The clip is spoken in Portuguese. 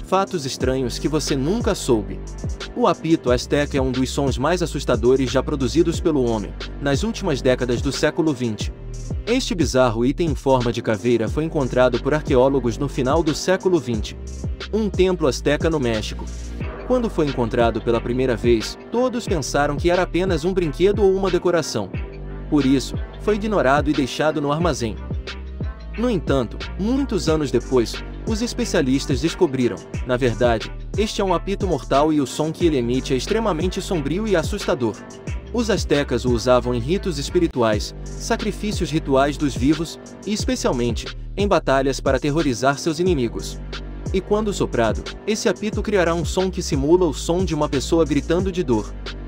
Fatos estranhos que você nunca soube. O apito asteca é um dos sons mais assustadores já produzidos pelo homem, nas últimas décadas do século XX. Este bizarro item em forma de caveira foi encontrado por arqueólogos no final do século XX. Um templo asteca no México. Quando foi encontrado pela primeira vez, todos pensaram que era apenas um brinquedo ou uma decoração. Por isso, foi ignorado e deixado no armazém. No entanto, muitos anos depois, os especialistas descobriram, na verdade, este é um apito mortal e o som que ele emite é extremamente sombrio e assustador. Os astecas o usavam em ritos espirituais, sacrifícios rituais dos vivos, e especialmente, em batalhas para aterrorizar seus inimigos. E quando soprado, esse apito criará um som que simula o som de uma pessoa gritando de dor.